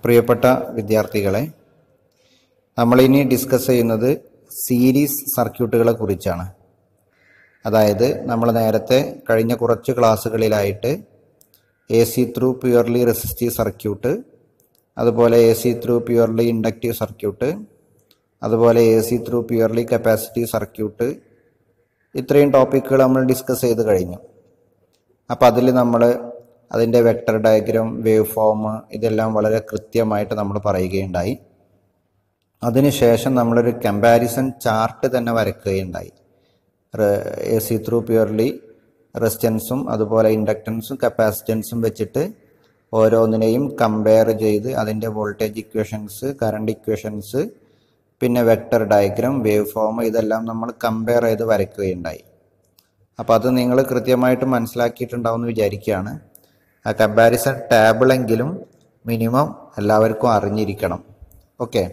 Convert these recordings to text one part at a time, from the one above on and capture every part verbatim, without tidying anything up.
പ്രിയപ്പെട്ട വിദ്യാർത്ഥികളെ, നമ്മളിനി ഡിസ്കസ് ചെയ്യുന്നത് സീരീസ് സർക്യൂട്ടുകളെ കുറിച്ചാണ്. അതായത് നമ്മൾ നേരത്തെ കഴിഞ്ഞ കുറച്ച് ക്ലാസ്സുകളിലായിട്ട് A C through purely resistive circuit, അതുപോലെ A C through purely inductive circuit, അതുപോലെ A C through purely capacitive circuit, ഇത്രയും ടോപ്പിക്കുകൾ നമ്മൾ ഡിസ്കസ് ചെയ്ത് കഴിഞ്ഞു. അപ്പോൾ അതിൽ നമ്മൾ അതിൻ്റെ വെക്ടർ ഡയഗ്രം, വേവ് ഫോം, ഇതെല്ലാം വളരെ കൃത്യമായിട്ട് നമ്മൾ പറയുകയുണ്ടായി. അതിനുശേഷം നമ്മളൊരു കമ്പാരിസൺ ചാർട്ട് തന്നെ വരയ്ക്കുകയുണ്ടായി. എ സി ത്രൂ പ്യുവർലി റെസിസ്റ്റൻസും അതുപോലെ ഇൻഡക്റ്റൻസും കപ്പാസിറ്റൻസും വെച്ചിട്ട് ഓരോന്നിനെയും കമ്പയർ ചെയ്ത് അതിൻ്റെ വോൾട്ടേജ് ഇക്വേഷൻസ്, കറണ്ട് ഇക്വേഷൻസ്, പിന്നെ വെക്ടർ ഡയഗ്രം, വേവ് ഫോം, ഇതെല്ലാം നമ്മൾ കമ്പയർ ചെയ്ത് വരയ്ക്കുകയുണ്ടായി. അപ്പോൾ അത് നിങ്ങൾ കൃത്യമായിട്ട് മനസ്സിലാക്കിയിട്ടുണ്ടാവുമെന്ന് വിചാരിക്കുകയാണ്. ആ കമ്പാരിസൺ ടേബിളെങ്കിലും മിനിമം എല്ലാവർക്കും അറിഞ്ഞിരിക്കണം. ഓക്കെ,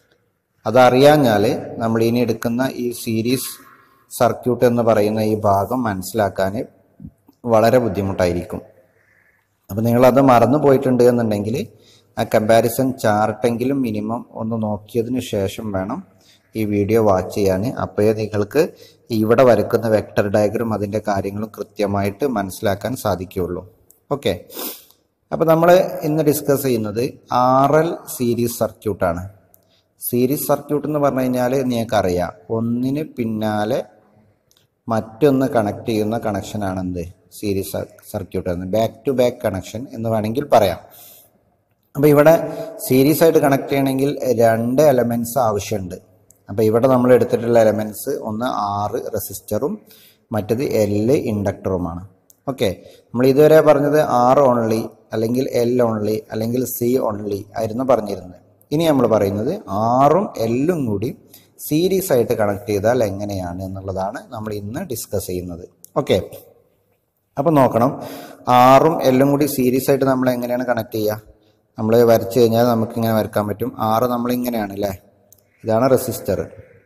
അതറിയാഞ്ഞാൽ നമ്മൾ ഇനി എടുക്കുന്ന ഈ സീരീസ് സർക്യൂട്ട് എന്ന് പറയുന്ന ഈ ഭാഗം മനസ്സിലാക്കാൻ വളരെ ബുദ്ധിമുട്ടായിരിക്കും. അപ്പോൾ നിങ്ങളത് മറന്നു പോയിട്ടുണ്ട് എന്നുണ്ടെങ്കിൽ ആ കമ്പാരിസൺ ചാർട്ടെങ്കിലും മിനിമം ഒന്ന് നോക്കിയതിന് ശേഷം വേണം ഈ വീഡിയോ വാച്ച് ചെയ്യാൻ. അപ്പോഴേ നിങ്ങൾക്ക് ഇവിടെ വരയ്ക്കുന്ന വെക്ടർ ഡയഗ്രം അതിൻ്റെ കാര്യങ്ങളും കൃത്യമായിട്ട് മനസ്സിലാക്കാൻ സാധിക്കുകയുള്ളൂ. ഓക്കെ, അപ്പോൾ നമ്മൾ ഇന്ന് ഡിസ്കസ് ചെയ്യുന്നത് ആർ എൽ സീരീസ് സർക്യൂട്ടാണ്. സീരീസ് സർക്യൂട്ട് എന്ന് പറഞ്ഞു കഴിഞ്ഞാൽ നിങ്ങൾക്കറിയാം, ഒന്നിന് പിന്നാലെ മറ്റൊന്ന് കണക്ട് ചെയ്യുന്ന കണക്ഷനാണ് എന്ത് സീരീസ് സർക്യൂട്ട് എന്ന്, ബാക്ക് ടു ബാക്ക് കണക്ഷൻ എന്ന് വേണമെങ്കിൽ പറയാം. അപ്പോൾ ഇവിടെ സീരീസ് ആയിട്ട് കണക്ട് ചെയ്യണമെങ്കിൽ രണ്ട് എലമെൻറ്റ്സ് ആവശ്യമുണ്ട്. അപ്പോൾ ഇവിടെ നമ്മൾ എടുത്തിട്ടുള്ള എലമെൻറ്റ്സ് ഒന്ന് ആറ് റെസിസ്റ്ററും മറ്റത് എൽ ഇൻഡക്ടറുമാണ്. ഓക്കെ, നമ്മൾ ഇതുവരെ പറഞ്ഞത് ആർ ഓൺലി അല്ലെങ്കിൽ എൽ ഓൺലി അല്ലെങ്കിൽ സി ഓൺലി ആയിരുന്നു പറഞ്ഞിരുന്നത്. ഇനി നമ്മൾ പറയുന്നത് ആറും എല്ലും കൂടി സീരീസ് ആയിട്ട് കണക്ട് ചെയ്താൽ എങ്ങനെയാണ് എന്നുള്ളതാണ് നമ്മൾ ഇന്ന് ഡിസ്കസ് ചെയ്യുന്നത്. ഓക്കെ, അപ്പോൾ നോക്കണം, ആറും എല്ലും കൂടി സീരീസ് ആയിട്ട് നമ്മൾ എങ്ങനെയാണ് കണക്ട് ചെയ്യുക? നമ്മൾ വരച്ചു കഴിഞ്ഞാൽ നമുക്കിങ്ങനെ വരക്കാൻ പറ്റും. ആറ് നമ്മളിങ്ങനെയാണ് അല്ലേ, ഇതാണ് റെസിസ്റ്റർ,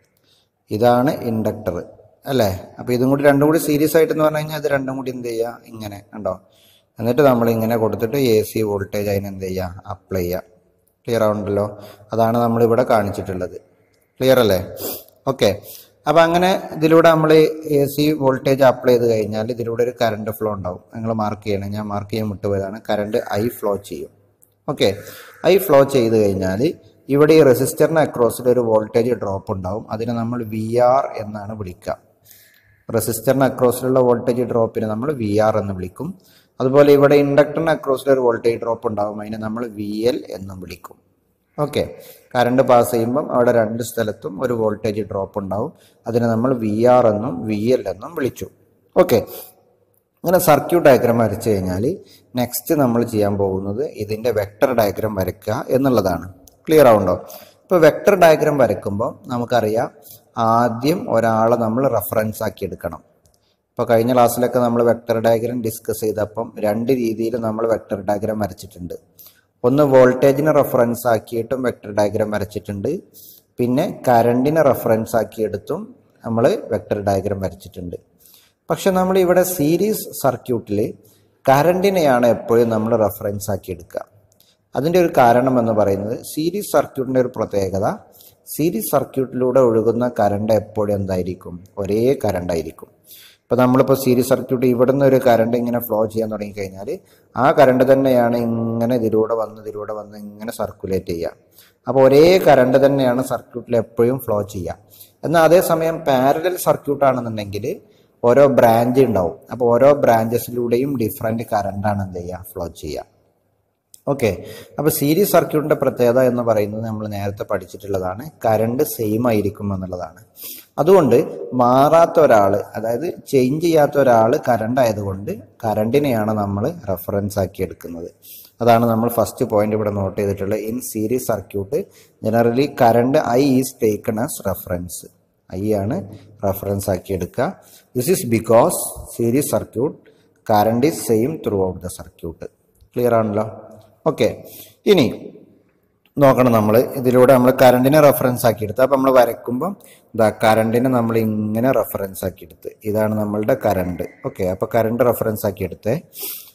ഇതാണ് ഇൻഡക്ടർ അല്ലേ. അപ്പോൾ ഇതും കൂടി രണ്ടും കൂടി സീരീസ് ആയിട്ട് എന്ന് പറഞ്ഞു കഴിഞ്ഞാൽ ഇത് രണ്ടും കൂടി എന്ത് ചെയ്യുക, ഇങ്ങനെ കണ്ടോ. എന്നിട്ട് നമ്മളിങ്ങനെ കൊടുത്തിട്ട് എ സി വോൾട്ടേജ് അതിന് എന്ത് ചെയ്യുക, അപ്ലൈ ചെയ്യുക. ക്ലിയർ ആവുണ്ടല്ലോ, അതാണ് നമ്മളിവിടെ കാണിച്ചിട്ടുള്ളത്. ക്ലിയർ അല്ലേ? ഓക്കെ, അപ്പോൾ അങ്ങനെ ഇതിലൂടെ നമ്മൾ എ സി വോൾട്ടേജ് അപ്ലൈ ചെയ്ത് കഴിഞ്ഞാൽ ഇതിലൂടെ ഒരു കറണ്ട് ഫ്ലോ ഉണ്ടാവും. നിങ്ങൾ മാർക്ക് ചെയ്യണം, ഞാൻ മാർക്ക് ചെയ്യാൻ വിട്ടുപോയതാണ്. കറണ്ട് ഐ ഫ്ലോ ചെയ്യും. ഓക്കെ, ഐ ഫ്ലോ ചെയ്ത് കഴിഞ്ഞാൽ ഇവിടെ ഈ റെസിസ്റ്ററിന് അക്രോസിൽ ഒരു വോൾട്ടേജ് ഡ്രോപ്പ് ഉണ്ടാവും. അതിനെ നമ്മൾ വി ആർ എന്നാണ് വിളിക്കുക. റെസിസ്റ്ററിന് അക്രോസിലുള്ള വോൾട്ടേജ് ഡ്രോപ്പിനെ നമ്മൾ വി ആർ എന്ന് വിളിക്കും. അതുപോലെ ഇവിടെ ഇൻഡക്ടറിന് അക്രോസിൽ ഒരു വോൾട്ടേജ് ഡ്രോപ്പ് ഉണ്ടാവും, അതിനെ നമ്മൾ വി എൽ എന്നും വിളിക്കും. ഓക്കെ, കറണ്ട് പാസ് ചെയ്യുമ്പം അവിടെ രണ്ട് സ്ഥലത്തും ഒരു വോൾട്ടേജ് ഡ്രോപ്പ് ഉണ്ടാവും, അതിനെ നമ്മൾ വി ആർ എന്നും വി എൽ എന്നും വിളിച്ചു. ഓക്കെ, അങ്ങനെ സർക്യൂട്ട് ഡയഗ്രാം വരച്ചു കഴിഞ്ഞാൽ നെക്സ്റ്റ് നമ്മൾ ചെയ്യാൻ പോകുന്നത് ഇതിൻ്റെ വെക്ടർ ഡയഗ്രാം വരയ്ക്കുക എന്നുള്ളതാണ്. ക്ലിയർ ആവുണ്ടോ? ഇപ്പോൾ വെക്ടർ ഡയഗ്രാം വരയ്ക്കുമ്പോൾ നമുക്കറിയാം, ആദ്യം ഒരാളെ നമ്മൾ റെഫറൻസ് ആക്കി എടുക്കണം. ഇപ്പോൾ കഴിഞ്ഞ ക്ലാസ്സിലൊക്കെ നമ്മൾ വെക്ടർ ഡയഗ്രാം ഡിസ്കസ് ചെയ്തപ്പം രണ്ട് രീതിയിൽ നമ്മൾ വെക്ടർ ഡയഗ്രാം വരച്ചിട്ടുണ്ട്. ഒന്ന് വോൾട്ടേജിനെ റെഫറൻസ് ആക്കിയിട്ടും വെക്ടർ ഡയഗ്രാം വരച്ചിട്ടുണ്ട്, പിന്നെ കറണ്ടിനെ റെഫറൻസ് ആക്കിയെടുത്തും നമ്മൾ വെക്ടർ ഡയഗ്രാം വരച്ചിട്ടുണ്ട്. പക്ഷെ നമ്മൾ ഇവിടെ സീരീസ് സർക്യൂട്ടിൽ കറണ്ടിനെയാണ് എപ്പോഴും നമ്മൾ റെഫറൻസ് ആക്കി എടുക്കുക. അതിൻ്റെ ഒരു കാരണം എന്ന് പറയുന്നത്, സീരീസ് സർക്യൂട്ടിൻ്റെ ഒരു പ്രത്യേകത, സീരീസ് സർക്യൂട്ടിലൂടെ ഒഴുകുന്ന കറണ്ട് എപ്പോഴും എന്തായിരിക്കും, ഒരേ കറണ്ട് ആയിരിക്കും. ഇപ്പോൾ നമ്മളിപ്പോൾ സീരീസ് സർക്യൂട്ട് ഇവിടെ നിന്ന് ഒരു കറണ്ട് ഇങ്ങനെ ഫ്ലോ ചെയ്യാൻ തുടങ്ങിക്കഴിഞ്ഞാൽ ആ കറണ്ട് തന്നെയാണ് ഇങ്ങനെ ഇതിലൂടെ വന്ന് ഇതിലൂടെ വന്ന് ഇങ്ങനെ സർക്കുലേറ്റ് ചെയ്യുക. അപ്പോൾ ഒരേ കറണ്ട് തന്നെയാണ് സർക്യൂട്ടിൽ എപ്പോഴും ഫ്ലോ ചെയ്യുക. എന്നാൽ അതേസമയം പാരലൽ സർക്യൂട്ടാണെന്നുണ്ടെങ്കിൽ ഓരോ ബ്രാഞ്ച് ഉണ്ടാവും. അപ്പോൾ ഓരോ ബ്രാഞ്ചസിലൂടെയും ഡിഫറെൻറ്റ് കറണ്ടാണ് എന്ത് ചെയ്യുക, ഫ്ലോ ചെയ്യുക. ഓക്കെ, അപ്പോൾ സീരീസ് സർക്യൂട്ടിൻ്റെ പ്രത്യേകത എന്ന് പറയുന്നത് നമ്മൾ നേരത്തെ പഠിച്ചിട്ടുള്ളതാണ്, കറണ്ട് സെയിം ആയിരിക്കും എന്നുള്ളതാണ്. അതുകൊണ്ട് മാറാത്ത ഒരാൾ, അതായത് ചേഞ്ച് ചെയ്യാത്ത ഒരാൾ കറണ്ട് ആയതുകൊണ്ട് കറണ്ടിനെയാണ് നമ്മൾ റെഫറൻസ് ആക്കി എടുക്കുന്നത്. അതാണ് നമ്മൾ ഫസ്റ്റ് പോയിന്റ് ഇവിടെ നോട്ട് ചെയ്തിട്ടുള്ളത്. In series circuit generally current I is taken as reference. I ആണ് റെഫറൻസ് ആക്കി എടുക്കുക. This is because series circuit current is same throughout the circuit. Clear ആണല്ലോ? ഓക്കെ, ഇനി നോക്കണം, നമ്മൾ ഇതിലൂടെ നമ്മൾ കറണ്ടിനെ റെഫറൻസ് ആക്കി എടുത്ത്, അപ്പോൾ നമ്മൾ വരയ്ക്കുമ്പോൾ ഇതാ കറണ്ടിനെ നമ്മൾ ഇങ്ങനെ റെഫറൻസ് ആക്കി എടുത്ത്, ഇതാണ് നമ്മളുടെ കറണ്ട്. ഓക്കെ, അപ്പോൾ കറണ്ട് റെഫറൻസ് ആക്കി എടുത്ത്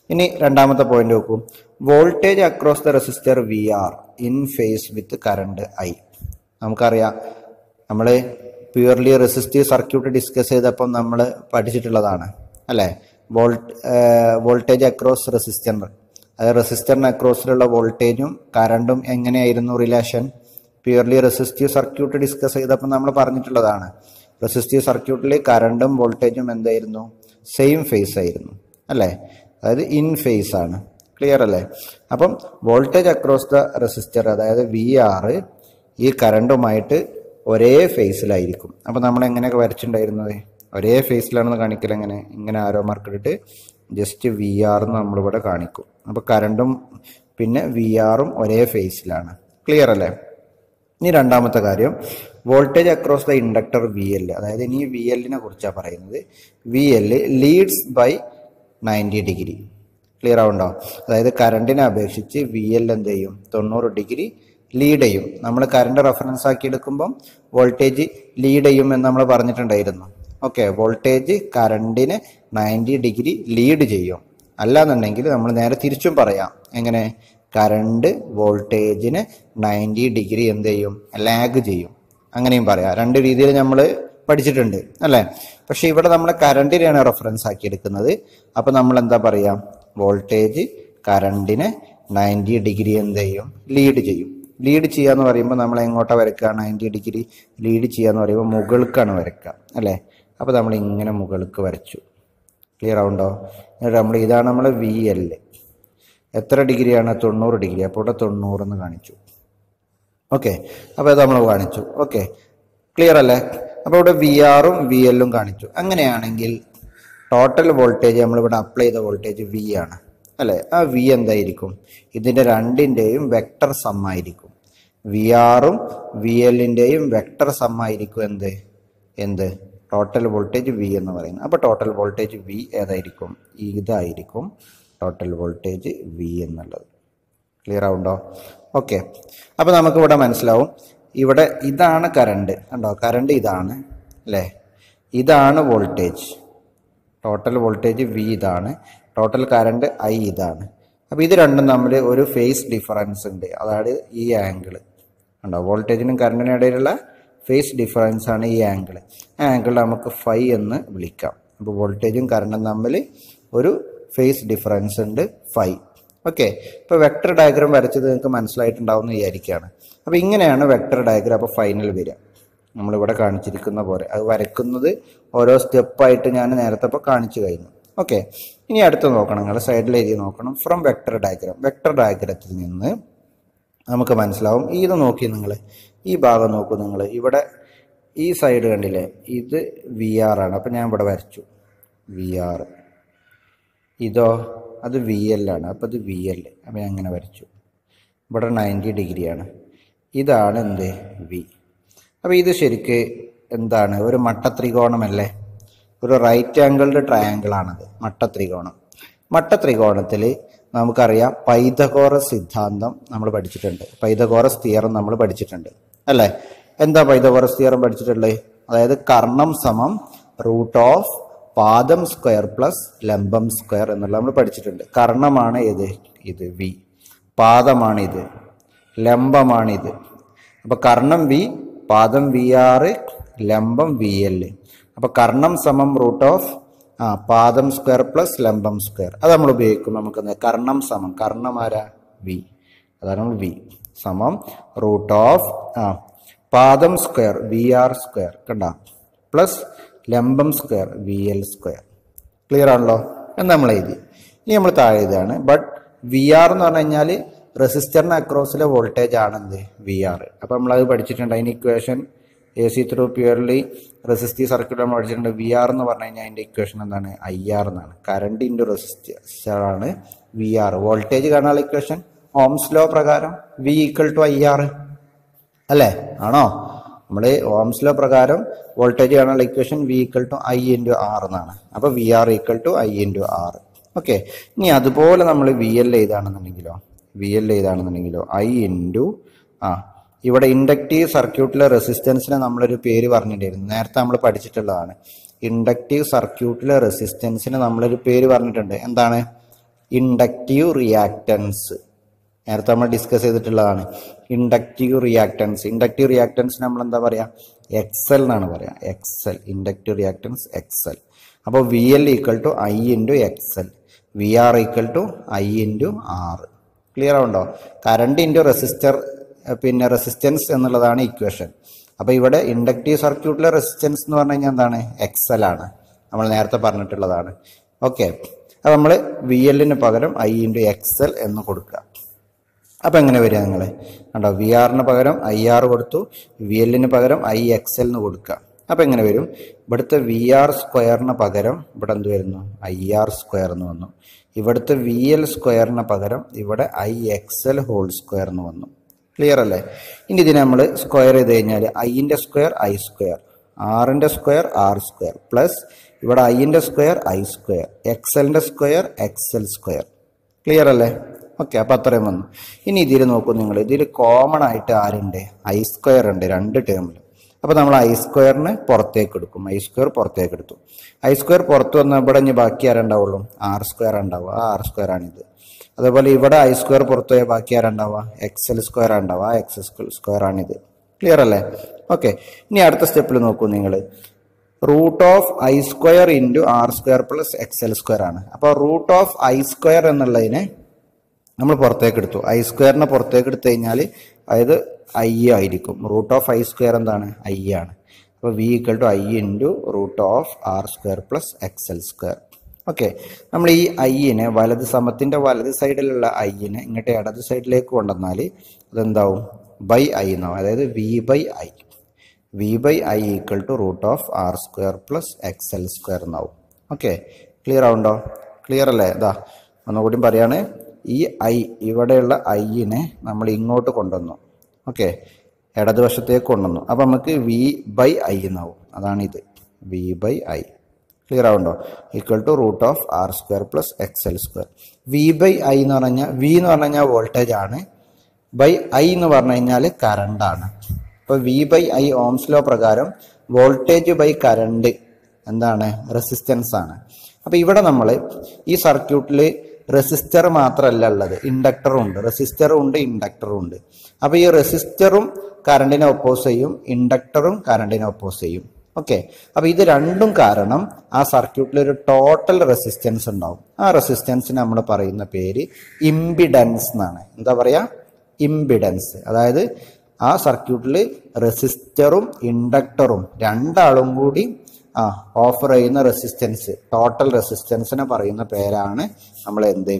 ഇനി രണ്ടാമത്തെ പോയിന്റ് നോക്കൂ. Voltage across the resistor V R in phase with current I. നമുക്കറിയാം, നമ്മൾ പ്യുവർലി റെസിസ്റ്റീവ് സർക്യൂട്ട് ഡിസ്കസ് ചെയ്തപ്പം നമ്മൾ പഠിച്ചിട്ടുള്ളതാണ് അല്ലേ. വോൾട്ട് വോൾട്ടേജ് അക്രോസ് റെസിസ്റ്റർ, അതായത് റെസിസ്റ്ററിന് അക്രോസിലുള്ള വോൾട്ടേജും കറണ്ടും എങ്ങനെയായിരുന്നു relation. Purely resistive circuit discuss ചെയ്തപ്പോൾ നമ്മൾ പറഞ്ഞിട്ടുള്ളതാണ്. റെസിസ്റ്റീവ് സർക്യൂട്ടിൽ കറണ്ടും വോൾട്ടേജും എന്തായിരുന്നു? സെയിം ഫേസ് ആയിരുന്നു അല്ലേ, അതായത് ഇൻ ഫേസ് ആണ്. ക്ലിയർ അല്ലേ? അപ്പം വോൾട്ടേജ് അക്രോസ് ദ റെസിസ്റ്റർ, അതായത് വി ആർ ഈ കറണ്ടുമായിട്ട് ഒരേ ഫേസിലായിരിക്കും. അപ്പം നമ്മൾ എങ്ങനെയൊക്കെ വരച്ചിട്ടുണ്ടായിരുന്നത്? ഒരേ ഫേസിലാണെന്ന് കാണിക്കൽ എങ്ങനെ? ഇങ്ങനെ ആരോ മാർക്ക് ഇട്ടിട്ട് ജസ്റ്റ് വി ആർ എന്ന് നമ്മളിവിടെ കാണിക്കും. അപ്പോൾ കറണ്ടും പിന്നെ വി ആറും ഒരേ ഫേസിലാണ്. ക്ലിയർ അല്ലേ? ഇനി രണ്ടാമത്തെ കാര്യം, voltage across the inductor V L, അതായത് ഇനി വി എല്ലിനെ കുറിച്ചാണ് പറയുന്നത്. V L leads by ninety degree. Clear ആവുണ്ടോ? അതായത് കറണ്ടിനെ അപേക്ഷിച്ച് വി എൽ എന്ത് ചെയ്യും? തൊണ്ണൂറ് ഡിഗ്രി ലീഡ് ചെയ്യും. നമ്മൾ കറണ്ട് റെഫറൻസ് ആക്കി എടുക്കുമ്പം വോൾട്ടേജ് ലീഡ് ചെയ്യും എന്ന് നമ്മൾ പറഞ്ഞിട്ടുണ്ടായിരുന്നു. ഓക്കെ, വോൾട്ടേജ് കറണ്ടിനെ നയൻറ്റി ഡിഗ്രി ലീഡ് ചെയ്യും. അല്ലാന്നുണ്ടെങ്കിൽ നമ്മൾ നേരെ തിരിച്ചും പറയാം. എങ്ങനെ? കറണ്ട് വോൾട്ടേജിന് നയൻറ്റി ഡിഗ്രി എന്ത് ചെയ്യും? ലാഗ് ചെയ്യും. അങ്ങനെയും പറയാം. രണ്ട് രീതിയിൽ നമ്മൾ പഠിച്ചിട്ടുണ്ട് അല്ലേ. പക്ഷെ ഇവിടെ നമ്മൾ കറണ്ടിനെയാണ് റെഫറൻസ് ആക്കി എടുക്കുന്നത്. അപ്പം നമ്മൾ എന്താ പറയാ? വോൾട്ടേജ് കറണ്ടിനെ നയൻറ്റി ഡിഗ്രി എന്ത് ചെയ്യും? ലീഡ് ചെയ്യും. ലീഡ് ചെയ്യാന്ന് പറയുമ്പോൾ നമ്മൾ എങ്ങോട്ടാ വരയ്ക്കുക? നയൻറ്റി ഡിഗ്രി ലീഡ് ചെയ്യാന്ന് പറയുമ്പോൾ മുകൾക്കാണ് വരയ്ക്കുക അല്ലേ. അപ്പോൾ നമ്മൾ ഇങ്ങനെ മുകൾക്ക് വരച്ചു. ക്ലിയർ ആവുണ്ടോ? എന്നിട്ട് നമ്മൾ ഇതാണ് നമ്മൾ വി എൽ. എത്ര ഡിഗ്രിയാണ്? തൊണ്ണൂറ് ഡിഗ്രി. അപ്പോൾ ഇവിടെ തൊണ്ണൂറ് എന്ന് കാണിച്ചു. ഓക്കെ, അപ്പോൾ അത് നമ്മൾ കാണിച്ചു. ഓക്കെ, ക്ലിയർ അല്ലേ? അപ്പോൾ ഇവിടെ വി ആറും വി എല്ലും കാണിച്ചു. അങ്ങനെയാണെങ്കിൽ ടോട്ടൽ വോൾട്ടേജ് നമ്മളിവിടെ അപ്ലൈ ചെയ്ത വോൾട്ടേജ് വി ആണ് അല്ലേ. ആ വി എന്തായിരിക്കും? ഇതിൻ്റെ രണ്ടിൻ്റെയും വെക്ടർ സമ്മായിരിക്കും. വി ആറും വി എല്ലിൻ്റെയും വെക്ടർ സമ്മായിരിക്കും എന്ത് എന്ത് ടോട്ടൽ വോൾട്ടേജ് വി എന്ന് പറയുന്നത്. അപ്പോൾ ടോട്ടൽ വോൾട്ടേജ് വി ഏതായിരിക്കും? ഇതായിരിക്കും ടോട്ടൽ വോൾട്ടേജ് വി എന്നുള്ളത്. ക്ലിയർ ആവുണ്ടോ? ഓക്കെ, അപ്പോൾ നമുക്കിവിടെ മനസ്സിലാവും. ഇവിടെ ഇതാണ് കറണ്ട് കണ്ടോ? കറണ്ട് ഇതാണ് അല്ലേ. ഇതാണ് വോൾട്ടേജ്. ടോട്ടൽ വോൾട്ടേജ് വി ഇതാണ്. ടോട്ടൽ കറണ്ട് ഐ ഇതാണ്. അപ്പോൾ ഇത് രണ്ടും തമ്മിൽ ഒരു ഫേസ് ഡിഫറൻസ് ഉണ്ട്. അതായത് ഈ ആംഗിൾ കണ്ടോ? വോൾട്ടേജിനും കറണ്ടിനും ഇടയിലുള്ള ഫേസ് ഡിഫറൻസ് ആണ് ഈ ആംഗിൾ. ആ ആംഗിൾ നമുക്ക് ഫൈ എന്ന് വിളിക്കാം. അപ്പോൾ വോൾട്ടേജും കറണ്ടും തമ്മിൽ ഒരു ഫേസ് ഡിഫറൻസ് ഉണ്ട്, ഫൈ. ഓക്കെ, ഇപ്പോൾ വെക്ടർ ഡയഗ്രാം വരച്ചത് നിങ്ങൾക്ക് മനസ്സിലായിട്ടുണ്ടാവും എന്ന് വിചാരിക്കുകയാണ്. അപ്പോൾ ഇങ്ങനെയാണ് വെക്ടർ ഡയഗ്രാം അപ്പോൾ ഫൈനൽ വരിക. നമ്മളിവിടെ കാണിച്ചിരിക്കുന്ന പോലെ അത് വരയ്ക്കുന്നത് ഓരോ സ്റ്റെപ്പായിട്ട് ഞാൻ നേരത്തെ ഇപ്പോൾ കാണിച്ചു കഴിഞ്ഞു. ഓക്കെ, ഇനി അടുത്ത് നോക്കണം, നിങ്ങൾ സൈഡിൽ എഴുതി നോക്കണം. ഫ്രം വെക്ടർ ഡയഗ്രാം, വെക്ടർ ഡയഗ്രത്തിൽ നിന്ന് നമുക്ക് മനസ്സിലാവും. ഇത് നോക്കി നിങ്ങൾ ഈ ഭാഗം നോക്കൂ. നിങ്ങൾ ഇവിടെ ഈ സൈഡ് കണ്ടില്ലേ? ഇത് വി ആർ ആണ്. അപ്പം ഞാൻ ഇവിടെ വരച്ചു വി ആർ. ഇതോ? അത് വി എൽ ആണ്. അപ്പോൾ ഇത് വി എൽ. അപ്പം ഞാൻ അങ്ങനെ വരച്ചു. ഇവിടെ നയൻറ്റി ഡിഗ്രിയാണ്. ഇതാണ് എന്ത്? വി. അപ്പോൾ ഇത് ശരിക്ക് എന്താണ്? ഒരു മട്ടത്രികോണമല്ലേ? ഒരു റൈറ്റ് ആംഗിൾഡ് ട്രയാങ്കിൾ ആണത് മട്ടത്രികോണം. മട്ടത്രികോണത്തിൽ നമുക്കറിയാം പൈതഗോറസ് സിദ്ധാന്തം നമ്മൾ പഠിച്ചിട്ടുണ്ട്. പൈതഗോറസ് തിയറം നമ്മൾ പഠിച്ചിട്ടുണ്ട് അല്ലേ. എന്താ പൈതഗോറസ് തിയറം പഠിച്ചിട്ടുള്ളത്? അതായത് കർണം സമം റൂട്ട് ഓഫ് പാദം സ്ക്വയർ പ്ലസ് ലംബം സ്ക്വയർ എന്നുള്ള നമ്മൾ പഠിച്ചിട്ടുണ്ട്. കർണമാണ് ഏത്? ഇത് വി. പാദമാണ് ഇത്. ലംബമാണ് ഇത്. അപ്പോൾ കർണം വി, പാദം വി ആറ്, ലംബം വി എൽ. അപ്പോൾ കർണം സമം റൂട്ട് ഓഫ് ആ പാദം സ്ക്വയർ പ്ലസ് ലംബം സ്ക്വയർ. അത് നമ്മൾ ഉപയോഗിക്കും. നമുക്ക് കർണം സമം, കർണം ആരാ? വി. അതാണ് നമ്മൾ വി സമം റൂട്ട് ഓഫ് ആ പാദം സ്ക്വയർ വി ആർ സ്ക്വയർ കണ്ട പ്ലസ് ലംബം square V L square. Clear ആണല്ലോ? എന്ന് നമ്മൾ എഴുതി. ഇനി നമ്മൾ താഴെ എഴുതാണ്. ബട്ട് വി ആർ എന്ന് പറഞ്ഞു കഴിഞ്ഞാൽ റെസിസ്റ്ററിന് അക്രോസിലെ വോൾട്ടേജ് ആണെന്ത്? V R. അപ്പം നമ്മളത് പഠിച്ചിട്ടുണ്ട്. അതിന് equation A C through purely resistive circuit നമ്മൾ പഠിച്ചിട്ടുണ്ട്. വി ആർ എന്ന് പറഞ്ഞു കഴിഞ്ഞാൽ അതിൻ്റെ ഇക്വേഷൻ എന്താണ്? ഐ ആർ എന്നാണ്. കറണ്ട് ഇൻറ്റു റെസിസ്റ്റർ ആണ് വി ആർ. വോൾട്ടേജ് കാണാനുള്ള ഇക്വേഷൻ ഓംസ് ലോ പ്രകാരം V equal to I R അല്ലേ? ആണോ? നമ്മൾ ഓംസ് ലോ പ്രകാരം വോൾട്ടേജ് കാണാനുള്ള equation V equal to I into R എന്നാണ്. അപ്പോൾ V R equal to I into R. Okay, ഇനി അതുപോലെ നമ്മൾ വി എൽ എഴുതാണെന്നുണ്ടെങ്കിലോ വി എൽ എഴുതാണെന്നുണ്ടെങ്കിലോ ഐ ഇൻറ്റു ആ ഇവിടെ ഇൻഡക്റ്റീവ് സർക്യൂട്ടിലെ റെസിസ്റ്റൻസിനെ നമ്മളൊരു പേര് പറഞ്ഞിട്ടായിരുന്നു. നേരത്തെ നമ്മൾ പഠിച്ചിട്ടുള്ളതാണ്. ഇൻഡക്റ്റീവ് സർക്യൂട്ടിലെ റെസിസ്റ്റൻസിന് നമ്മളൊരു പേര് പറഞ്ഞിട്ടുണ്ട്. എന്താണ്? Inductive reactance. നേരത്തെ നമ്മൾ ഡിസ്കസ് ചെയ്തിട്ടുള്ളതാണ് ഇൻഡക്റ്റീവ് റിയാക്ടൻസ്. ഇൻഡക്റ്റീവ് റിയാക്ടൻസ് നമ്മൾ എന്താ പറയാ, എക്സൽ എന്നാണ് പറയാ. XL inductive reactance XL. അപ്പോൾ V L equal to I into XL, V R equal to I into R. Clear ആവുണ്ടോ? കറണ്ട് ഇൻറ്റു റെസിസ്റ്റർ പിന്നെ റെസിസ്റ്റൻസ് എന്നുള്ളതാണ് ഇക്വേഷൻ. അപ്പോൾ ഇവിടെ ഇൻഡക്റ്റീവ് സർക്യൂട്ടിലെ റെസിസ്റ്റൻസ് എന്ന് പറഞ്ഞു കഴിഞ്ഞാൽ എന്താണ്, എക്സൽ ആണ്. നമ്മൾ നേരത്തെ പറഞ്ഞിട്ടുള്ളതാണ്. ഓക്കെ, അപ്പോൾ നമ്മൾ വി എല്ലിന് പകരം ഐ ഇൻറ്റു എക്സൽ എന്ന് കൊടുക്കുക. അപ്പം എങ്ങനെ വരിക നിങ്ങൾ കണ്ടോ, വി ആറിന് പകരം ഐ ആർ കൊടുത്തു, വി എല്ലിന് പകരം ഐ എക്സൽ എന്ന് കൊടുക്കുക. അപ്പം എങ്ങനെ വരും, ഇവിടുത്തെ വി ആർ സ്ക്വയറിന് പകരം ഇവിടെ എന്ത് വരുന്നു, ഐ ആർ സ്ക്വയർ എന്ന് വന്നു. ഇവിടുത്തെ വി എൽ സ്ക്വയറിന് പകരം ഇവിടെ ഐ എക്സൽ ഹോൾ സ്ക്വയർ എന്ന് വന്നു. ക്ലിയർ അല്ലേ? ഇനി ഇതിനെ നമ്മൾ സ്ക്വയർ ചെയ്ത് കഴിഞ്ഞാൽ ഐൻ്റെ സ്ക്വയർ ഐ സ്ക്വയർ, ആറിൻ്റെ സ്ക്വയർ ആർ സ്ക്വയർ, പ്ലസ് ഇവിടെ ഐൻ്റെ സ്ക്വയർ ഐ സ്ക്വയർ, എക്സലിൻ്റെ സ്ക്വയർ എക്സൽ സ്ക്വയർ. ക്ലിയർ അല്ലേ? ഓക്കെ, അപ്പം അത്രയും വന്നു. ഇനി ഇതിൽ നോക്കൂ നിങ്ങൾ, ഇതിൽ കോമൺ ആയിട്ട് ആരുണ്ട്, ഐ സ്ക്വയർ ഉണ്ട് രണ്ട് ടേമിൽ. അപ്പോൾ നമ്മൾ ഐ സ്ക്വയറിന് പുറത്തേക്ക് എടുക്കും, ഐ സ്ക്വയർ പുറത്തേക്ക് എടുത്തു. ഐ സ്ക്വയർ പുറത്ത് വന്നാൽ ഇവിടെ ഇനി ബാക്കി ആരുണ്ടാവുള്ളൂ, ആർ സ്ക്വയർ ഉണ്ടാവുക. ആ ആർ സ്ക്വയർ ആണിത്. അതേപോലെ ഇവിടെ ഐ സ്ക്വയർ പുറത്തു പോയാൽ ബാക്കി ആരുണ്ടാവുക, എക്സൽ സ്ക്വയർ ഉണ്ടാവുക. ആ എക്സ് സ്ക്വയർ ആണിത്. ക്ലിയർ അല്ലേ? ഓക്കെ, ഇനി അടുത്ത സ്റ്റെപ്പിൽ നോക്കൂ നിങ്ങൾ, root of I square into R square plus XL square ആണ്. അപ്പോൾ റൂട്ട് ഓഫ് ഐ സ്ക്വയർ എന്നുള്ളതിനെ നമ്മൾ പുറത്തേക്ക് എടുത്തു. ഐ സ്ക്വയറിനെ പുറത്തേക്ക് എടുത്തു കഴിഞ്ഞാൽ അതായത് ഐ ആയിരിക്കും. റൂട്ട് ഓഫ് ഐ സ്ക്വയർ എന്താണ്, ഐ ആണ്. അപ്പോൾ V equal to I into root of R square plus XL square. Okay, നമ്മൾ ഈ ഐനെ വലത് സമത്തിൻ്റെ വലത് സൈഡിലുള്ള ഐനെ ഇങ്ങോട്ട് ഇടത് സൈഡിലേക്ക് കൊണ്ടുവന്നാൽ അതെന്താവും, ബൈ ഐ എന്നാവും. അതായത് V by I, V by I equal to root of R square plus XL square എന്നാവും. ഓക്കെ, ക്ലിയർ ആവുണ്ടോ? ക്ലിയർ അല്ലേ? ഇതാ ഒന്നുകൂടി പറയാണ്, ഈ ഐ ഇവിടെയുള്ള ഐനെ നമ്മൾ ഇങ്ങോട്ട് കൊണ്ടുവന്നു. ഓക്കെ, ഇടതുവശത്തേക്ക് കൊണ്ടുവന്നു. അപ്പം നമുക്ക് വി ബൈ ഐ എന്നാവും. അതാണിത്, വി ബൈ ഐ. ക്ലിയർ ആവുണ്ടോ? Equal to root of R square plus XL square. V by I എന്ന് പറഞ്ഞു കഴിഞ്ഞാൽ, വി എന്ന് പറഞ്ഞു കഴിഞ്ഞാൽ വോൾട്ടേജ് ആണ്, ബൈ ഐ എന്ന് പറഞ്ഞു കഴിഞ്ഞാൽ കറണ്ടാണ്. അപ്പോൾ V by I Ohm's law പ്രകാരം വോൾട്ടേജ് ബൈ കറണ്ട് എന്താണ്, റെസിസ്റ്റൻസ് ആണ്. അപ്പോൾ ഇവിടെ നമ്മൾ ഈ സർക്യൂട്ടിൽ റെസിസ്റ്റർ മാത്രമല്ല ഉള്ളത്, ഇൻഡക്ടറും ഉണ്ട്. റെസിസ്റ്ററും ഉണ്ട്, ഇൻഡക്ടറും ഉണ്ട്. അപ്പോൾ ഈ റെസിസ്റ്ററും കറണ്ടിനെ ഒപ്പോസ് ചെയ്യും, ഇൻഡക്ടറും കറണ്ടിനെ ഒപ്പോസ് ചെയ്യും. ഓക്കെ, അപ്പോൾ ഇത് രണ്ടും കാരണം ആ സർക്യൂട്ടിൽ ഒരു ടോട്ടൽ റെസിസ്റ്റൻസ് ഉണ്ടാവും. ആ റെസിസ്റ്റൻസിന് നമ്മൾ പറയുന്ന പേര് ഇംപിഡൻസ് എന്നാണ്. എന്താ പറയുക, ഇംപിഡൻസ്. അതായത് ആ സർക്യൂട്ടിൽ റെസിസ്റ്ററും ഇൻഡക്ടറും രണ്ടാളും കൂടി ആ ഓഫർ ചെയ്യുന്ന റെസിസ്റ്റൻസ്, ടോട്ടൽ റെസിസ്റ്റൻസിനെ പറയുന്ന പേരാണ് നമ്മൾ എന്ത്,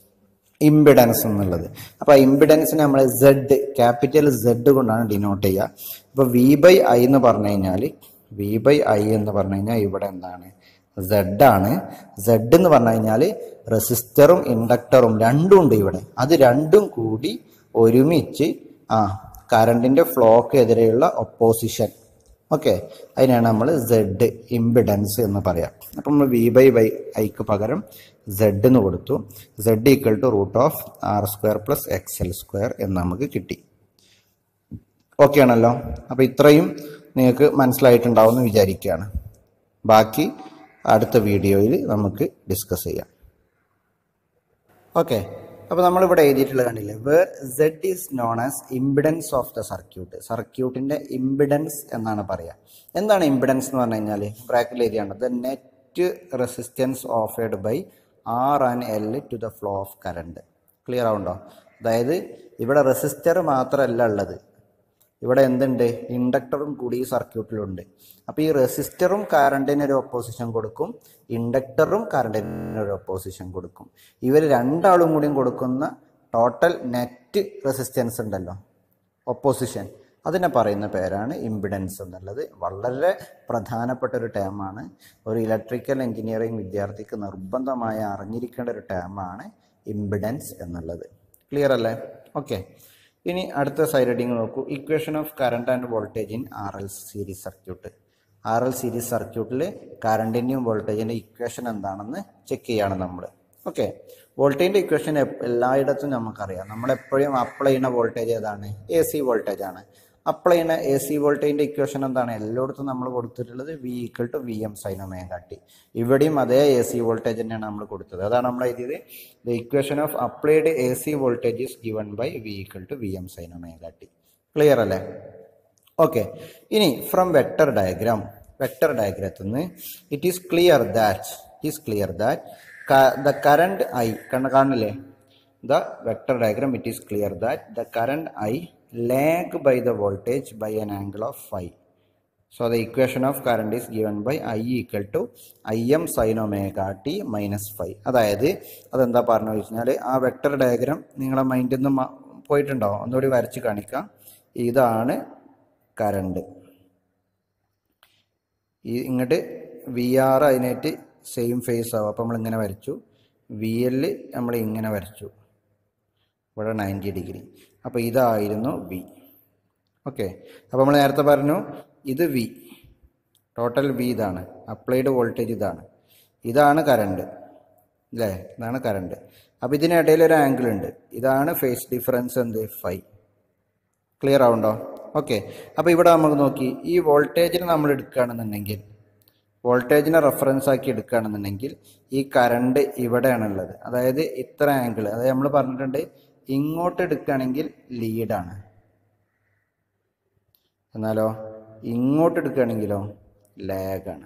ഇംപിഡൻസ് എന്നുള്ളത്. അപ്പോൾ ഇംപിഡൻസിനെ നമ്മൾ സെഡ്, ക്യാപിറ്റൽ സെഡ് കൊണ്ടാണ് ഡിനോട്ട് ചെയ്യുക. അപ്പോൾ വി ബൈ ഐ എന്ന് പറഞ്ഞു കഴിഞ്ഞാൽ, വി ബൈ ഐ എന്ന് പറഞ്ഞു കഴിഞ്ഞാൽ ഇവിടെ എന്താണ്, സെഡ് ആണ്. സെഡ് എന്ന് പറഞ്ഞു കഴിഞ്ഞാൽ റെസിസ്റ്ററും ഇൻഡക്ടറും രണ്ടും ഉണ്ട് ഇവിടെ. അത് രണ്ടും കൂടി ഒരുമിച്ച് ആ കറണ്ടിന്റെ ഫ്ലോക്ക് എതിരെയുള്ള ഒപ്പോസിഷൻ. ഓക്കെ, അതിനാണ് നമ്മൾ സെഡ്, ഇംപിഡൻസ് എന്ന് പറയാം. അപ്പം നമ്മൾ വി ബൈ ബൈ ഐക്ക് പകരം സെഡ് എന്ന് കൊടുത്തു. Z equal to root of R square plus XL square എന്ന് നമുക്ക് കിട്ടി. ഓക്കെ ആണല്ലോ? അപ്പോൾ ഇത്രയും നിങ്ങൾക്ക് മനസ്സിലായിട്ടുണ്ടാവും എന്ന് വിചാരിക്കുകയാണ്. ബാക്കി അടുത്ത വീഡിയോയിൽ നമുക്ക് ഡിസ്കസ് ചെയ്യാം. ഓക്കെ, അപ്പോൾ നമ്മളിവിടെ എഴുതിയിട്ടുള്ളത് കണ്ടില്ലേ, where Z is known as impedance of the circuit. സർക്യൂട്ടിൻ്റെ ഇംപിഡൻസ് എന്നാണ് പറയുക. എന്താണ് ഇംപിഡൻസ് എന്ന് പറഞ്ഞു കഴിഞ്ഞാൽ, ബ്രാക്കറ്റിൽ എഴുതിയാണ് the net resistance offered by R and L to the flow of current. Clear ആവുണ്ടോ? അതായത് ഇവിടെ റെസിസ്റ്റർ മാത്രമല്ല ഉള്ളത്, ഇവിടെ എന്തുണ്ട്, ഇൻഡക്ടറും കൂടി ഈ സർക്യൂട്ടിലുണ്ട്. അപ്പോൾ ഈ റെസിസ്റ്ററും കറണ്ടിനൊരു ഒപ്പോസിഷൻ കൊടുക്കും, ഇൻഡക്ടറും കറണ്ടിനൊരു ഒപ്പോസിഷൻ കൊടുക്കും. ഇവർ രണ്ടാളും കൂടിയും കൊടുക്കുന്ന ടോട്ടൽ നെറ്റ് റെസിസ്റ്റൻസ് ഉണ്ടല്ലോ, ഒപ്പോസിഷൻ, അതിനെ പറയുന്ന പേരാണ് ഇംപിഡൻസ് എന്നുള്ളത്. വളരെ പ്രധാനപ്പെട്ട ഒരു ടേമാണ്. ഒരു ഇലക്ട്രിക്കൽ എഞ്ചിനീയറിംഗ് വിദ്യാർത്ഥിക്ക് നിർബന്ധമായി അറിഞ്ഞിരിക്കേണ്ട ഒരു ടേമാണ് ഇംപിഡൻസ് എന്നുള്ളത്. ക്ലിയർ അല്ലേ? ഓക്കെ, ഇനി അടുത്ത സൈഡ് ഹെഡിങ് നോക്കൂ, equation of current and voltage in R L series circuit. R L series സർക്യൂട്ടിൽ കറണ്ടിൻ്റെയും വോൾട്ടേജിൻ്റെ ഇക്വേഷൻ എന്താണെന്ന് ചെക്ക് ചെയ്യാണ് നമ്മൾ. ഓക്കെ, വോൾട്ടേജിൻ്റെ ഇക്വേഷൻ എല്ലായിടത്തും നമുക്കറിയാം. നമ്മളെപ്പോഴും അപ്ലൈ ചെയ്യുന്ന വോൾട്ടേജ് ഏതാണ്, എ സി വോൾട്ടേജ് ആണ്. അപ്ലൈ ചെയ്യുന്ന എ സി വോൾട്ടേജിൻ്റെ ഇക്വേഷൻ എന്താണ്? എല്ലായിടത്തും നമ്മൾ കൊടുത്തിട്ടുള്ളത് V equal to V M sine omega T. ഇവിടെയും അതേ എ സി വോൾട്ടേജ് തന്നെയാണ് നമ്മൾ കൊടുത്തത്. അതാണ് നമ്മൾ എഴുതിയത് the equation of applied A C voltage is given by V equal to V M sine omega T. Clear അല്ലേ? ഓക്കെ. ഇനി ഫ്രം വെക്ടർ ഡയഗ്രാം, വെക്ടർ ഡയഗ്രത്തിൽ നിന്ന് it is clear that it is clear that the current I കണ്ട കാണില്ലേ? The vector diagram, it is clear that the current I lag by the voltage by an angle of phi. So the equation of current is given by I equal to Im sin omega t minus phi. അതായത് അതെന്താ പറഞ്ഞു വെച്ചാൽ ആ vector diagram നിങ്ങളുടെ മൈൻഡിൽ നിന്ന് പോയിട്ടുണ്ടാവും. ഒന്നുകൂടി വരച്ച് കാണിക്കാം. ഇതാണ് കറണ്ട്. ഈ ഇങ്ങോട്ട് വി ആർ അതിനായിട്ട് സെയിം ഫേസ് ആവും. അപ്പോൾ നമ്മളിങ്ങനെ വരച്ചു. വി എൽ നമ്മൾ ഇങ്ങനെ വരച്ചു, ഇവിടെ നയൻറ്റി ഡിഗ്രി. അപ്പോൾ ഇതായിരുന്നു വി. ഓക്കെ. അപ്പോൾ നമ്മൾ നേരത്തെ പറഞ്ഞു ഇത് വി, ടോട്ടൽ വി ഇതാണ്, അപ്ലൈഡ് വോൾട്ടേജ് ഇതാണ്, ഇതാണ് കറണ്ട് അല്ലേ? ഇതാണ് കറണ്ട്. അപ്പോൾ ഇതിനിടയിൽ ഒരു ആംഗിൾ ഉണ്ട്, ഇതാണ് ഫേസ് ഡിഫറൻസ് എന്ത്? ഫൈ. ക്ലിയർ ആവുണ്ടോ? ഓക്കെ. അപ്പോൾ ഇവിടെ നമുക്ക് നോക്കി ഈ വോൾട്ടേജിന് നമ്മൾ എടുക്കുകയാണെന്നുണ്ടെങ്കിൽ, വോൾട്ടേജിനെ റെഫറൻസ് ആക്കി എടുക്കുകയാണെന്നുണ്ടെങ്കിൽ ഈ കറണ്ട് ഇവിടെയാണുള്ളത്. അതായത് ഇത്ര ആംഗിൾ, അതായത് നമ്മൾ പറഞ്ഞിട്ടുണ്ട് ഇങ്ങോട്ട് എടുക്കുകയാണെങ്കിൽ ലീഡാണ്, എന്നാലോ ഇങ്ങോട്ട് എടുക്കുകയാണെങ്കിലോ ലാഗാണ്.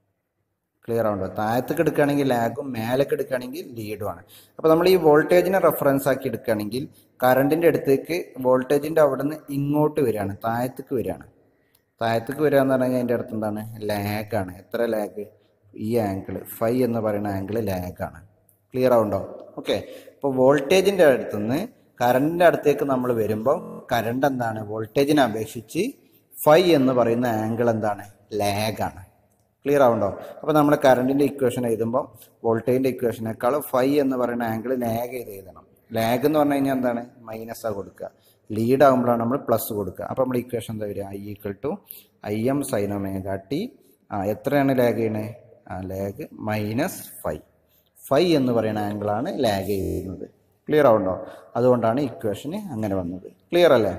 ക്ലിയർ ആവുണ്ടോ? താഴത്തേക്ക് എടുക്കുകയാണെങ്കിൽ ലാഗും, മേലേക്ക് എടുക്കുകയാണെങ്കിൽ ലീഡുമാണ്. അപ്പോൾ നമ്മൾ ഈ വോൾട്ടേജിനെ റെഫറൻസ് ആക്കി എടുക്കുകയാണെങ്കിൽ കറണ്ടിൻ്റെ അടുത്തേക്ക് വോൾട്ടേജിൻ്റെ അവിടെ നിന്ന് ഇങ്ങോട്ട് വരികയാണ്, താഴത്തേക്ക് വരികയാണ്. താഴത്തേക്ക് വരിക എന്ന് പറഞ്ഞു കഴിഞ്ഞാൽ അതിൻ്റെ അടുത്ത് എന്താണ്? ലാഗാണ്. എത്ര ലാഗ്? ഈ ആംഗിൾ ഫൈ എന്ന് പറയുന്ന ആംഗിൾ ലാഗാണ്. ക്ലിയർ ആവുണ്ടോ? ഓക്കെ. ഇപ്പോൾ വോൾട്ടേജിൻ്റെ അടുത്തുനിന്ന് കറണ്ടിൻ്റെ അടുത്തേക്ക് നമ്മൾ വരുമ്പോൾ കറണ്ട് എന്താണ്? വോൾട്ടേജിനെ അപേക്ഷിച്ച് ഫൈ എന്ന് പറയുന്ന ആംഗിൾ എന്താണ്? ലാഗാണ്. ക്ലിയർ ആവുണ്ടോ? അപ്പോൾ നമ്മൾ കറണ്ടിൻ്റെ ഇക്വേഷൻ എഴുതുമ്പോൾ വോൾട്ടേജിൻ്റെ ഇക്വേഷനേക്കാൾ ഫൈ എന്ന് പറയുന്ന ആംഗിൾ ലാഗ് ചെയ്ത് എഴുതണം. ലാഗ് എന്ന് പറഞ്ഞു കഴിഞ്ഞാൽ എന്താണ്? മൈനസാണ് കൊടുക്കുക. ലീഡ് ആകുമ്പോഴാണ് നമ്മൾ പ്ലസ് കൊടുക്കുക. അപ്പോൾ നമ്മൾ ഇക്വേഷൻ എന്താ വരിക? I equal to I M sine omega T. ആ എത്രയാണ് ലാഗ് ചെയ്യണേ? ആ ലാഗ് മൈനസ് ഫൈ. ഫൈ എന്ന് പറയുന്ന ആംഗിളാണ് ലാഗ് ചെയ്യുന്നത്. ക്ലിയർ ആവുണ്ടോ? അതുകൊണ്ടാണ് ഇക്വേഷന് അങ്ങനെ വന്നത്. ക്ലിയർ അല്ലേ?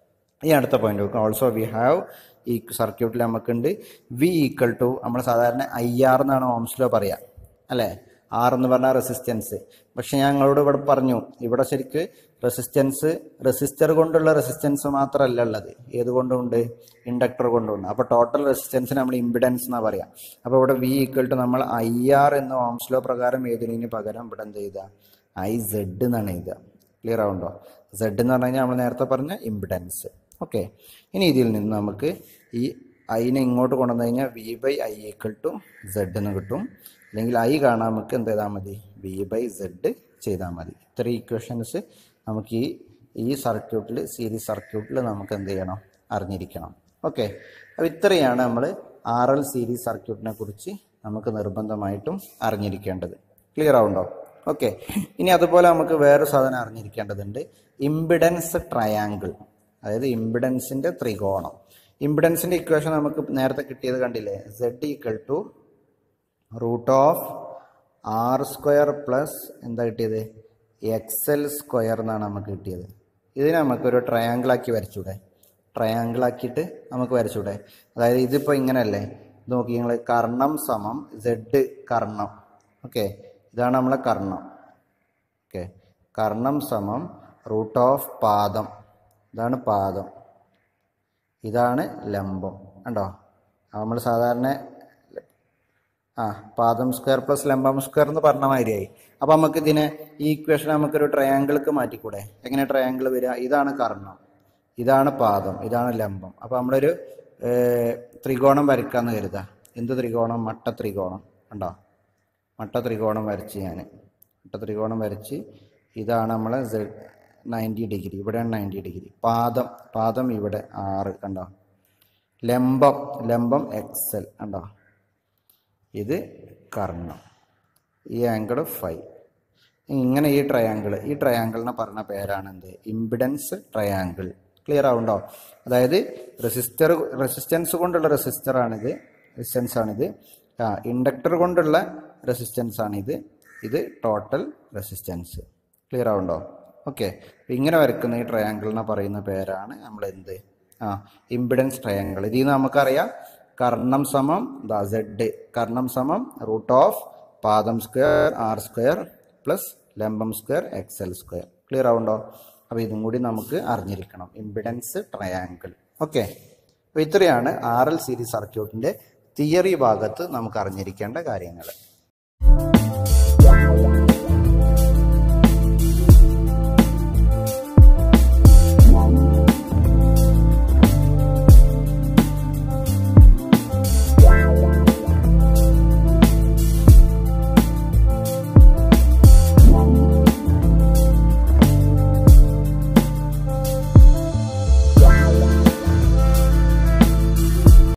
ഈ അടുത്ത പോയിന്റ് നോക്കാം. ഓൾസോ വി ഹാവ് ഈ സർക്യൂട്ടിൽ നമുക്കുണ്ട് വി ഈക്വൽ ടു, നമ്മൾ സാധാരണ ഐ ആർ എന്നാണ് ഓംസ് ലോ പറയുക അല്ലേ? ആർ എന്ന് പറഞ്ഞാൽ റെസിസ്റ്റൻസ്. പക്ഷെ ഞങ്ങളോട് ഇവിടെ പറഞ്ഞു ഇവിടെ ശരിക്ക് റെസിസ്റ്റൻസ് റെസിസ്റ്റർ കൊണ്ടുള്ള റെസിസ്റ്റൻസ് മാത്രമല്ല ഉള്ളത്, ഏതുകൊണ്ടുണ്ട്? ഇൻഡക്ടർ കൊണ്ടുണ്ട്. അപ്പോൾ ടോട്ടൽ റെസിസ്റ്റൻസിന് നമ്മൾ ഇമ്പിഡൻസ് എന്നാണ് പറയാം. അപ്പോൾ ഇവിടെ വി ഈക്വൽ ടു നമ്മൾ ഐ ആർ എന്ന ഓംസ് ലോ പ്രകാരം എഴുതുന്നതിന് പകരം ഇവിടെ എന്ത് ചെയ്താൽ ഐ സെഡ് എന്നാണ് എഴുതുക. ക്ലിയർ ആവുണ്ടോ? സെഡ് എന്ന് പറഞ്ഞു കഴിഞ്ഞാൽ നമ്മൾ നേരത്തെ പറഞ്ഞ ഇമ്പിഡൻസ്. ഓക്കെ. ഇനി ഇതിൽ നിന്ന് നമുക്ക് ഈ ഐനെ ഇങ്ങോട്ട് കൊണ്ടുവന്നു കഴിഞ്ഞാൽ V by I equal to Z എന്ന് കിട്ടും. അല്ലെങ്കിൽ ഐ കാണാൻ നമുക്ക് എന്ത് ചെയ്താൽ മതി? വി ബൈ സെഡ് ചെയ്താൽ മതി. ഇത്രയും ഇക്വേഷൻസ് നമുക്ക് ഈ ഈ സർക്യൂട്ടിൽ, സീരീസ് സർക്യൂട്ടിൽ നമുക്ക് എന്ത് ചെയ്യണം? അറിഞ്ഞിരിക്കണം. ഓക്കെ. അപ്പോൾ ഇത്രയാണ് നമ്മൾ ആർ എൽ സീരീസ് സർക്യൂട്ടിനെ കുറിച്ച് നമുക്ക് നിർബന്ധമായിട്ടും അറിഞ്ഞിരിക്കേണ്ടത്. ക്ലിയർ ആവുണ്ടോ? ഓക്കെ. ഇനി അതുപോലെ നമുക്ക് വേറെ സാധനം അറിഞ്ഞിരിക്കേണ്ടതുണ്ട്, ഇമ്പിഡൻസ് ട്രയാങ്കിൾ, അതായത് ഇമ്പിഡൻസിൻ്റെ ത്രികോണം. ഇമ്പിഡൻസിൻ്റെ ഇക്വേഷൻ നമുക്ക് നേരത്തെ കിട്ടിയത് കണ്ടില്ലേ? Z equal to root of R square plus എന്താ കിട്ടിയത്? എക്സ് എൽ സ്ക്വയർ എന്നാണ് നമുക്ക് കിട്ടിയത്. ഇതിനെ നമുക്കൊരു ട്രയാങ്കിളാക്കി വരച്ചൂടെ? ട്രയാങ്കിളാക്കിയിട്ട് നമുക്ക് വരച്ചൂടെ? അതായത് ഇതിപ്പോൾ ഇങ്ങനെയല്ലേ? ഇത് നോക്കി നിങ്ങൾ, കർണം സമം സെഡ് കർണം. ഓക്കെ. ഇതാണ് നമ്മളെ കർണം. ഓക്കെ. കർണം സമം റൂട്ട് ഓഫ് പാദം, ഇതാണ് പാദം, ഇതാണ് ലംബം. കണ്ടോ? നമ്മൾ സാധാരണ ആ പാദം സ്ക്വയർ പ്ലസ് ലംബം സ്ക്വയർ എന്ന് പറഞ്ഞ മാതിരിയായി. അപ്പോൾ നമുക്ക് ഇതിനെ ഈ ഇക്വേഷൻ നമുക്കൊരു ട്രയാങ്കിൾക്ക് മാറ്റിക്കൂടെ? എങ്ങനെ ട്രയാങ്കിൾ വരിക? ഇതാണ് കർണം, ഇതാണ് പാദം, ഇതാണ് ലംബം. അപ്പോൾ നമ്മളൊരു ത്രികോണം വരയ്ക്കാമെന്ന് കരുതാം. എന്ത് ത്രികോണം? മട്ട ത്രികോണം. കണ്ടോ? മട്ട ത്രികോണം വരച്ച് ഞാൻ മട്ട ത്രികോണം വരച്ച് ഇതാണ് നമ്മളെ നയൻറ്റി ഡിഗ്രി, ഇവിടെയാണ് നയൻറ്റി ഡിഗ്രി. പാദം പാദം ഇവിടെ ആറ്. കണ്ടോ? ലംബം ലംബം എക്സൽ. കണ്ടോ? ഇത് കർണം, ഈ ആംഗിൾ ഫൈ. ഇങ്ങനെ ഈ ട്രയാങ്കിൾ ഈ ട്രയാങ്കിളിനെ പറഞ്ഞ പേരാണ് എന്ത്? Impedance triangle. ക്ലിയർ ആവുണ്ടോ? അതായത് റെസിസ്റ്റർ റെസിസ്റ്റൻസ് കൊണ്ടുള്ള റെസിസ്റ്ററാണിത്, റെസിസ്റ്റൻസ് ആണിത്. ആ ഇൻഡക്ടർ കൊണ്ടുള്ള റെസിസ്റ്റൻസ് ആണിത്. ഇത് ടോട്ടൽ റെസിസ്റ്റൻസ്. ക്ലിയർ ആവുണ്ടോ? ഓക്കെ. ഇങ്ങനെ വരയ്ക്കുന്ന ഈ ട്രയാങ്കിളിനെ പറയുന്ന പേരാണ് നമ്മൾ എന്ത്? ആ ഇമ്പിഡൻസ് ട്രയാങ്കിൾ. ഇതിൽ നിന്ന് നമുക്കറിയാം കർണം സമം ദാ സെഡ്, കർണം സമം റൂട്ട് ഓഫ് പാദം സ്ക്വയർ ആർ സ്ക്വയർ പ്ലസ് ലംബം square X L square. Clear ആവുണ്ടോ? അപ്പോൾ ഇതും കൂടി നമുക്ക് അറിഞ്ഞിരിക്കണം, ഇമ്പിഡൻസ് ട്രയാങ്കിൾ. ഓക്കെ, അപ്പോൾ ഇത്രയാണ് ആർ എൽ സീരീസ് സർക്യൂട്ടിൻ്റെ തിയറി ഭാഗത്ത് നമുക്ക് അറിഞ്ഞിരിക്കേണ്ട കാര്യങ്ങൾ.